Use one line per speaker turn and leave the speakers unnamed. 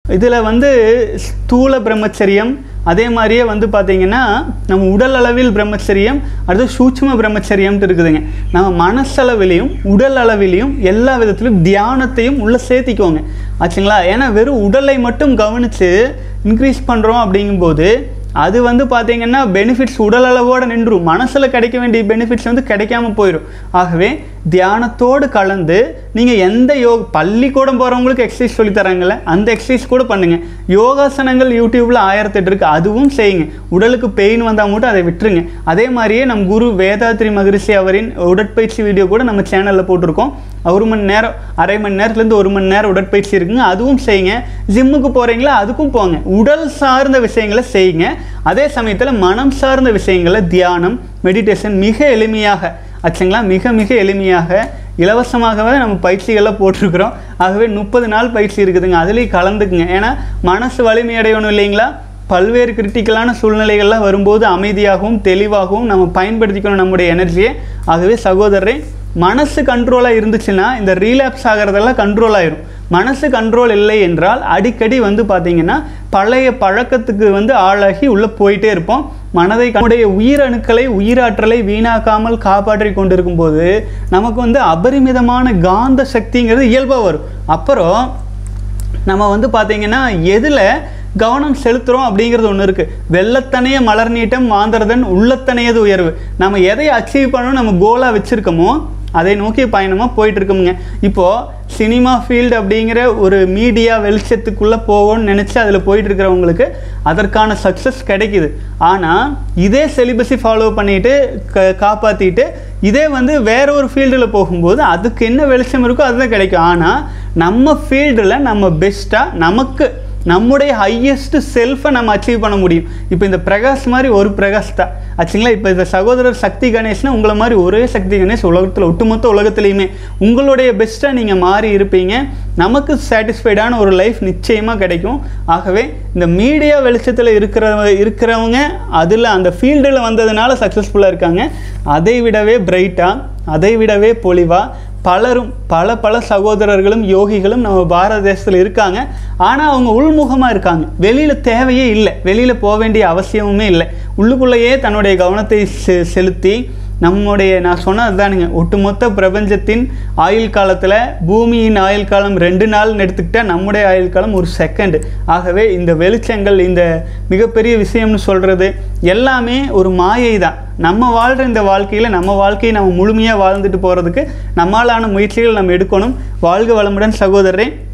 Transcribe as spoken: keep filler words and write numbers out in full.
இதில் வந்து ஸ்தூல பிரம்மச்சரியம், அதே மாதிரியே வந்து பார்த்திங்கன்னா நம்ம உடல் அளவில் பிரம்மச்சரியம், அடுத்து சூட்சும பிரம்மச்சரியம்ட்டு இருக்குதுங்க. நம்ம மனசளவிலையும் உடல் அளவிலையும் எல்லா விதத்துலையும் தியானத்தையும் உள்ளே சேர்த்திக்கோங்க ஆச்சுங்களா. ஏன்னா வெறும் உடலை மட்டும் கவனித்து இன்க்ரீஸ் பண்ணுறோம் அப்படிங்கும்போது அது வந்து பார்த்திங்கன்னா பெனிஃபிட்ஸ் உடல் அளவோடு நின்றும், மனசில் கிடைக்க வேண்டிய பெனிஃபிட்ஸ் வந்து கிடைக்காம போயிடும். ஆகவே தியானத்தோடு கலந்து நீங்கள் எந்த யோக பள்ளிக்கூடம் போகிறவங்களுக்கு எக்ஸசைஸ் சொல்லி தராங்கல்ல, அந்த எக்ஸசைஸ் கூட பண்ணுங்கள். யோகாசனங்கள் யூடியூப்பில் ஆயிரத்தெட்டு இருக்குது, அதுவும் செய்யுங்க. உடலுக்கு பெயின் வந்தால் மட்டும் அதை விட்டுருங்க. அதே மாதிரியே நம் குரு வேதாத்ரி மகரிஷி அவரின் உடற்பயிற்சி வீடியோ கூட நம்ம சேனலில் போட்டிருக்கோம். ஒரு மணி நேரம் அரை மணி நேரத்துலேருந்து ஒரு மணி நேரம் உடற்பயிற்சி இருக்குங்க, அதுவும் செய்யுங்க. ஜிம்முக்கு போகிறீங்களா அதுக்கும் போங்க. உடல் சார்ந்த விஷயங்களை செய்யுங்க. அதே சமயத்தில் மனம் சார்ந்த விஷயங்களை தியானம், மெடிடேஷன் மிக எளிமையாக ஆச்சுங்களா, மிக மிக எளிமையாக இலவசமாகவே நம்ம பயிற்சிகள்லாம் போட்டிருக்கிறோம். ஆகவே முப்பது நாள் பயிற்சி இருக்குதுங்க, அதுலேயும் கலந்துக்குங்க. ஏன்னா மனசு வலிமையடையணும் இல்லைங்களா. பல்வேறு கிரிட்டிக்கலான சூழ்நிலைகள்லாம் வரும்போது அமைதியாகவும் தெளிவாகவும் நம்ம பயன்படுத்திக்கணும் நம்முடைய எனர்ஜியை. ஆகவே சகோதரரை மனசு கண்ட்ரோலாக இருந்துச்சுன்னா இந்த ரீலாப்ஸ் ஆகிறதெல்லாம் கண்ட்ரோல் ஆயிரும். மனசு கண்ட்ரோல் இல்லை என்றால் அடிக்கடி வந்து பார்த்திங்கன்னா பழைய பழக்கத்துக்கு வந்து ஆளாகி உள்ளே போயிட்டே இருப்போம். மனதை நம்முடைய உயிரணுக்களை உயிராற்றலை வீணாக்காமல் காப்பாற்றி கொண்டிருக்கும் போது நமக்கு வந்து அபரிமிதமான காந்த சக்திங்கிறது இயல்பாக வரும். அப்புறம் நம்ம வந்து பார்த்திங்கன்னா எதில் கவனம் செலுத்துகிறோம் அப்படிங்கிறது ஒன்று இருக்குது. வெள்ளத்தனைய மலர் நீட்டம் மாந்தரதன் உள்ளத்தனையது உயர்வு. நம்ம எதை அச்சீவ் பண்ணணும் நம்ம கோலாக வச்சுருக்கோமோ அதை நோக்கி பயணமாக போயிட்டு இருக்கோமுங்க. இப்போது சினிமா ஃபீல்டு அப்படிங்கிற ஒரு மீடியா வெளிச்சத்துக்குள்ளே போவோன்னு நினச்சி அதில் போயிட்டு இருக்கிறவங்களுக்கு அதற்கான சக்ஸஸ் கிடைக்கிது. ஆனால் இதே சிலிபஸை ஃபாலோ பண்ணிவிட்டு க காப்பாற்றிட்டு இதே வந்து வேற ஒரு ஃபீல்டில் போகும்போது அதுக்கு என்ன வெளிச்சம் இருக்கோ அதுதான் கிடைக்கும். ஆனால் நம்ம ஃபீல்டில் நம்ம பெஸ்ட்டாக நமக்கு நம்முடைய ஹையஸ்ட் செல்ஃபை நம்ம அச்சீவ் பண்ண முடியும். இப்போ இந்த பிரகாஷ் மாதிரி ஒரு பிரகாஷ் தான் ஆச்சுங்களா. இப்போ இந்த சகோதரர் சக்தி கணேஷ்னா உங்களை மாதிரி ஒரே சக்தி கணேஷ் உலகத்தில் ஒட்டுமொத்த உலகத்துலேயுமே உங்களுடைய பெஸ்ட்டாக நீங்கள் மாறி இருப்பீங்க. நமக்கு சாட்டிஸ்ஃபைடான ஒரு லைஃப் நிச்சயமாக கிடைக்கும். ஆகவே இந்த மீடியா வெளிச்சத்தில் இருக்கிற இருக்கிறவங்க அதில் அந்த ஃபீல்டில் வந்ததுனால சக்ஸஸ்ஃபுல்லாக இருக்காங்க. அதை விடவே பிரைட்டாக, அதை விடவே பொலிவாக பலரும் பல பல சகோதரர்களும் யோகிகளும் நம்ம பாரத தேசத்தில் இருக்காங்க. ஆனால் அவங்க உள்முகமாக இருக்காங்க, வெளியில் தேவையே இல்லை, வெளியில் போக வேண்டிய அவசியமுமே இல்லை. உள்ளுக்குள்ளேயே தன்னுடைய கவனத்தை செ செலுத்தி நம்முடைய நான் சொன்னது தானுங்க, ஒட்டுமொத்த பிரபஞ்சத்தின் ஆயுள் காலத்தில் பூமியின் ஆயுள் காலம் ரெண்டு நாள்னு எடுத்துக்கிட்டால் நம்முடைய ஆயுள் காலம் ஒரு செகண்டு. ஆகவே இந்த வெளிச்சங்கள் இந்த மிகப்பெரிய விஷயம்னு சொல்கிறது எல்லாமே ஒரு மாயை தான். நம்ம வாழ்கிற இந்த வாழ்க்கையில் நம்ம வாழ்க்கையை நம்ம முழுமையாக வாழ்ந்துட்டு போகிறதுக்கு நம்மளான முயற்சிகள் நம்ம எடுக்கணும். வாழ்க வளமுடன் சகோதரரே.